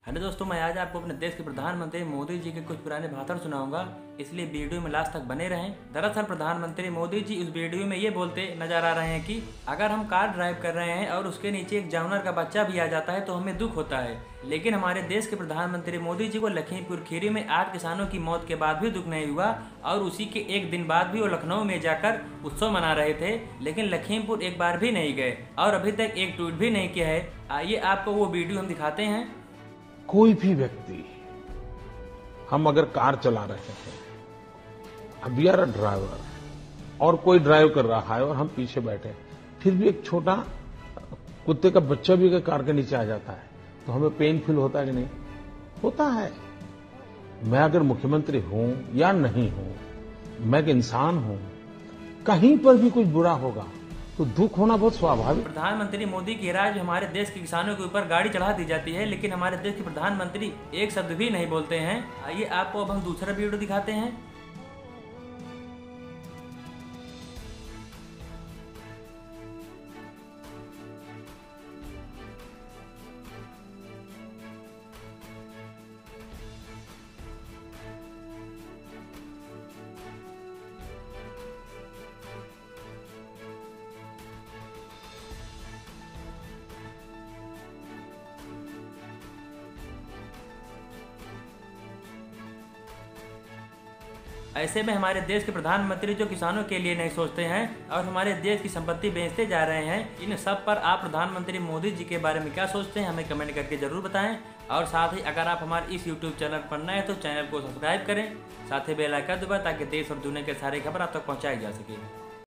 Hello दोस्तों, मैं आज आपको अपने देश के प्रधानमंत्री मोदी जी के कुछ पुराने भाषण सुनाऊंगा, इसलिए वीडियो में लास्ट तक बने रहें। दरअसल प्रधानमंत्री मोदी जी उस वीडियो में ये बोलते नजर आ रहे हैं कि अगर हम कार ड्राइव कर रहे हैं और उसके नीचे एक जानवर का बच्चा भी आ जाता है तो हमें दुख होता है, लेकिन हमारे देश के प्रधानमंत्री मोदी जी को लखीमपुर खीरी में 8 किसानों की मौत के बाद भी दुख नहीं हुआ और उसी के एक दिन बाद भी वो लखनऊ में जाकर उत्सव मना रहे थे, लेकिन लखीमपुर एक बार भी नहीं गए और अभी तक एक ट्वीट भी नहीं किया है। आइए आपको वो वीडियो हम दिखाते हैं। कोई भी व्यक्ति, हम अगर कार चला रहे हैं, अब वी आर अ ड्राइवर और कोई ड्राइव कर रहा है और हम पीछे बैठे हैं, फिर भी एक छोटा कुत्ते का बच्चा भी अगर कार के नीचे आ जाता है तो हमें पेन फील होता है कि नहीं? होता है। मैं अगर मुख्यमंत्री हूं या नहीं हूं, मैं एक इंसान हूं, कहीं पर भी कुछ बुरा होगा तो दुख होना बहुत स्वाभाविक। प्रधानमंत्री मोदी की राज हमारे देश के किसानों के ऊपर गाड़ी चढ़ा दी जाती है, लेकिन हमारे देश के प्रधानमंत्री एक शब्द भी नहीं बोलते हैं। आइए आपको अब हम दूसरा वीडियो दिखाते हैं। ऐसे में हमारे देश के प्रधानमंत्री जो किसानों के लिए नहीं सोचते हैं और हमारे देश की संपत्ति बेचते जा रहे हैं, इन सब पर आप प्रधानमंत्री मोदी जी के बारे में क्या सोचते हैं, हमें कमेंट करके जरूर बताएं। और साथ ही अगर आप हमारे इस यूट्यूब चैनल पर नए हैं तो चैनल को सब्सक्राइब करें, साथ ही बेल आइकन दबाएं ताकि देश और दुनिया के सारे खबर आप तक पहुँचाई जा सके।